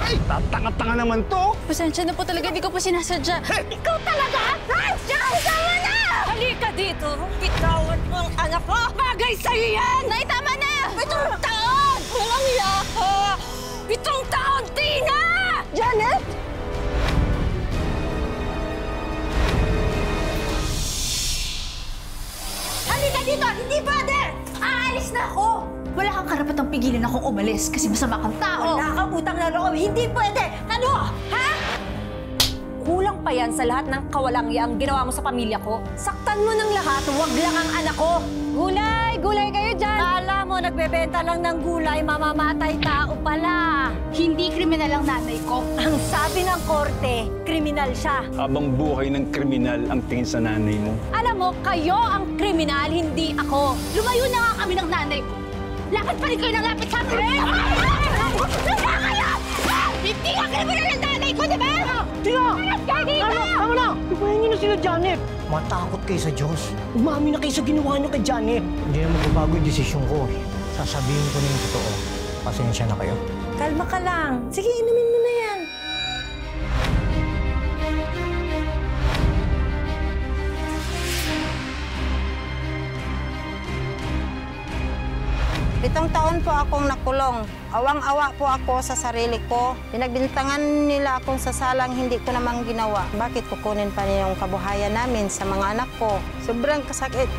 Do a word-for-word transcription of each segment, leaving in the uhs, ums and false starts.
Ay, tatanga-tanga naman to! Pasensya na po talaga, hindi ko po sinasadya. Ikaw talaga? Rans! Tama na! Halika dito! Bitawan mo ang anak ko! Bagay sa'yo yan! Nay, tama na! Pitong taon! Walang yaka! Pitong taon, Tina! Janet! Halika dito! Hindi pwede! Aalis na ako! Wala kang karapatang pigilan akong umalis kasi masama kang tao. Wala kang utang na loob! Hindi pwede! Ano? Ha? Kulang pa yan sa lahat ng kawalang-yaang ginawa mo sa pamilya ko. Saktan mo ng lahat, huwag lang ang anak ko. Gulay! Gulay kayo dyan! Kala mo, nagbebenta lang ng gulay, mamamatay tao pala. Hindi kriminal ang nanay ko. Ang sabi ng korte, kriminal siya. Habang buhay ng kriminal ang tingin sa nanay mo. Alam mo, kayo ang kriminal, hindi ako. Lumayo na nga kami ng nanay ko. Lakad pa rin kayo ng lapit sa akin! Hindi ka kriminal ang nanay ko, di ba? Tina! Kaya dito! Tama, tama na! Ibahin niyo na sila, Janet. Matakot kayo sa Diyos. Umami na kayo sa ginawa niyo kay Janet. Hindi na magbabago yung desisyon ko. Sasabihin ko na yung totoo. Pasensya na kayo. Kalma ka lang. Sige, inumin mo na yan. Pitong taon po akong nakulong. Awang-awa po ako sa sarili ko. Pinagbintangan nila akong sasalang hindi ko namang ginawa. Bakit kukunin pa niya yung kabuhayan namin sa mga anak ko? Sobrang kasakit.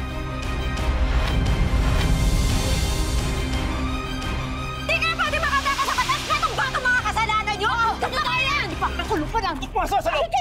Di ka pwede makataka sa batas na itong bata mga kasalanan nyo! Tama yan! Nakulong pa lang! Pasa sa loob!